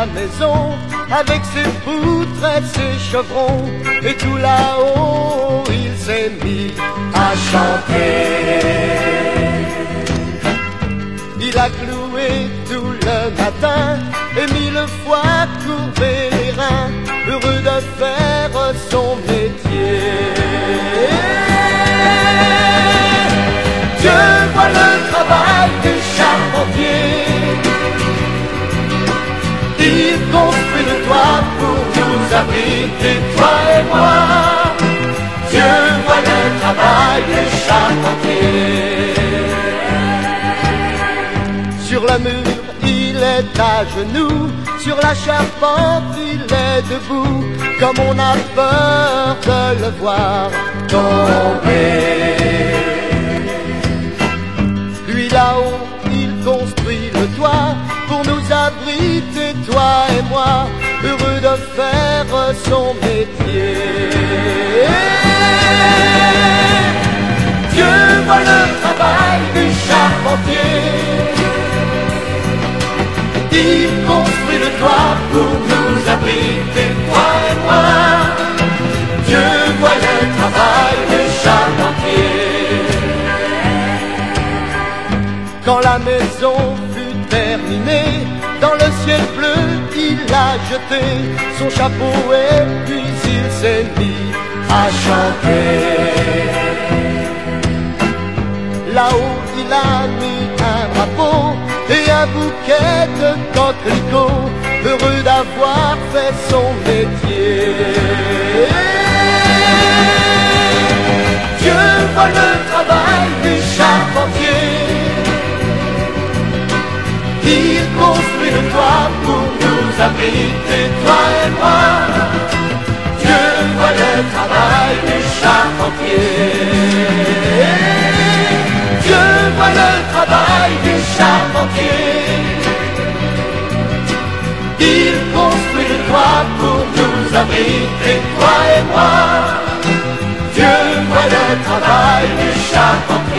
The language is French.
la maison avec ses poutres et ses chevrons, et tout là-haut il s'est mis à chanter. Il a cloué tout le matin et 1000 fois courbé les reins, heureux de faire son métier. Dieu voit le travail du charpentier. Il construit le toit pour nous abriter, toi et moi. Dieu voit le travail du charpentier. Sur le mur, il est à genoux, sur la charpente, il est debout, comme on a peur de le voir tomber. Lui là-haut, il construit le toit pour nous abriter, toi et moi, heureux de faire son métier. Dieu voit le travail du charpentier. Il construit le toit pour nous abriter, toi et moi. Dieu voit le travail du charpentier. Quand la maison fut terminée, dans le ciel bleu, il a jeté son chapeau et puis il s'est mis à chanter. Là-haut, il a mis un drapeau et un bouquet de coquelicots, heureux d'avoir fait son métier. Dieu voit le travail du charpentier. Il construit le toit pour nous abriter, toi et moi. Dieu voit le travail du charpentier. Dieu voit le travail du charpentier. Il construit le toit pour nous abriter, toi et moi. Dieu voit le travail du charpentier.